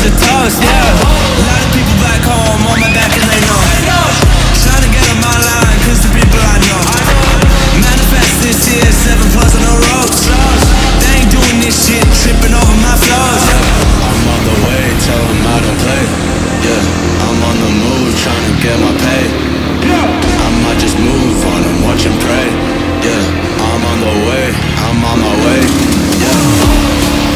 deserves a toast, yeah. A lot of people back home on my back and they know. Trying to get on my line, cause the people I know. Manifest this year, 7+ on the ropes. They ain't doing this shit, tripping over my flows. I'm on the way, tell them I don't play. Yeah, I'm on the move, trying to get my pay. I might just move on and watch and pray. Yeah, I'm on the way, I'm on my way. Yeah.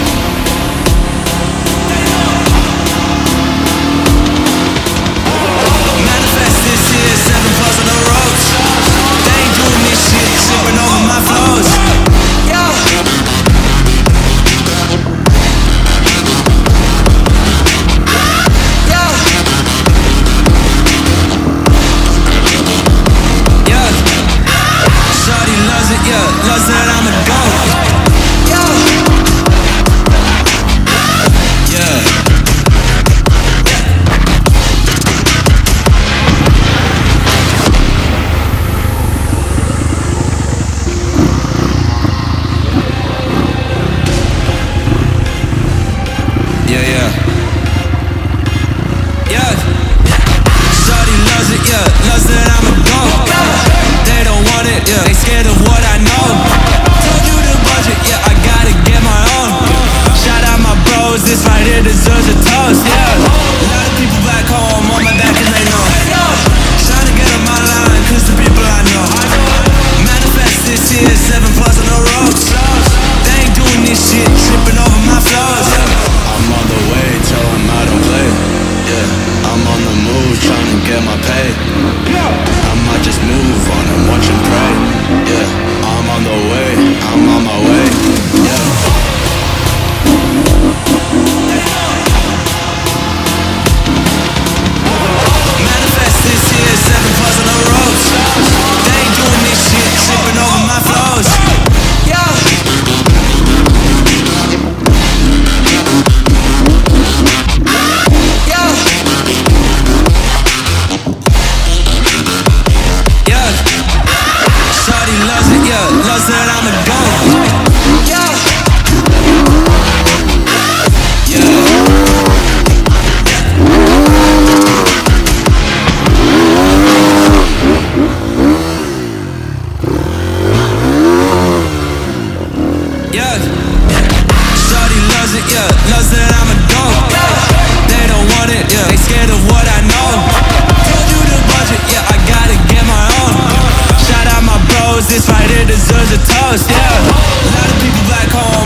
Loves that I'm a goat. Yeah. Yeah. Shawty loves it, yeah. Loves that I'm a goat. They don't want it, yeah. They scared of what I know. Told you the budget, yeah. I gotta get my own. Shout out my bros, this right here deserves a toast, yeah. A lot of people back home on my back and they know. Trying to get on my line, cause the people I know. Manifest this year, 7+ on the ropes. They ain't doing this shit, tripping over my flows. I'm on the way, tell them I don't play. Yeah, I'm on the move, trying to get my pay. I might just move on and watch and pray. Yeah, I'm on the way, I'm on my way. Yeah. Manifest this year, 7+ on the ropes. They ain't doing this shit, tripping over my flows. Loves that I'm a goat. Yeah. Shawty loves it, yeah. Loves that I'm a goat. They don't want it, yeah. They scared of what I know. Told you the budget, yeah. I gotta get my own. Shout out my bros, this right here deserves a toast, yeah. A lot of people back home